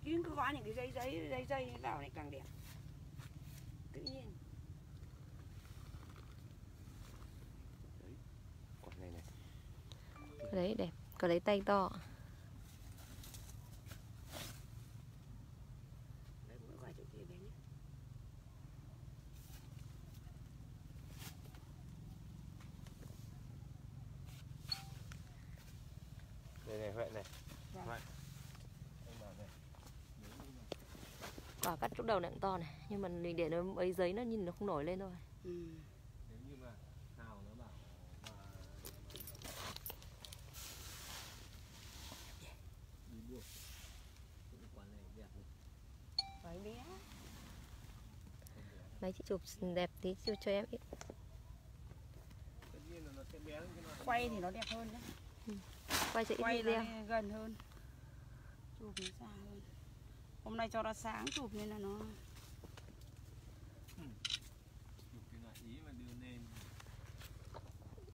Chứ cứ gõ những cái dây vào này càng đẹp. Tự nhiên. Đấy, quả này này. Cái đấy đẹp, cái đấy tay to. Đấy, mỗi quả chỗ kia bé nhé. Đây này Huệ này. Vâng. Huệ. Anh bảo này. Quả cắt lúc đầu này cũng to này, nhưng mà mình để nó ấy giấy nó nhìn nó không nổi lên thôi. Nếu như mà Hào nó bảo mà đi mua cái quả này đẹp này. Đấy bé. Mấy chị chụp đẹp tí chụp cho em ít. Tất nhiên là nó sẽ bé hơn cái nào. Quay thì nó đẹp hơn đấy. Quay cho ít Quay video. nó gần hơn. Chụp nó xa hơn. Hôm nay cho nó sáng chụp nên là nó